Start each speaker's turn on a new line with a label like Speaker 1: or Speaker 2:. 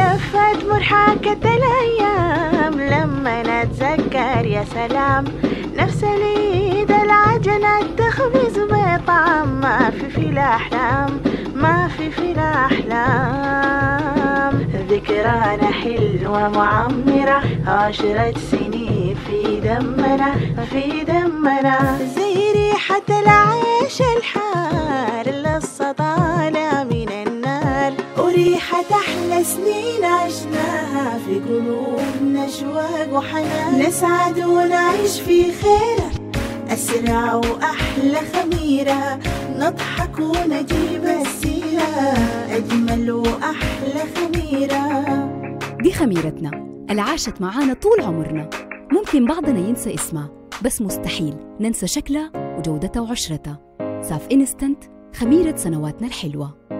Speaker 1: لفت مرحاكة الأيام لما نتذكر يا سلام، نفس اليد العجنة تخبز بطعم ما في الأحلام، ما في الأحلام. ذكرانا حلوة معمرة 10 سنين في دمنا، في دمنا، زي ريحة العيش الحار لسه طالع من النار، وريحة أحلى سنين عشناها في قلوبنا أشواق وحنان. نسعد ونعيش في خير أسرع وأحلى خميرة، نضحك ونجيب السيرة أجمل وأحلى خميرة.
Speaker 2: دي خميرتنا اللي عاشت معانا طول عمرنا. ممكن بعضنا ينسى اسمها بس مستحيل ننسى شكلها وجودتها وعشرتها. ساف إنستنت، خميرة سنواتنا الحلوة.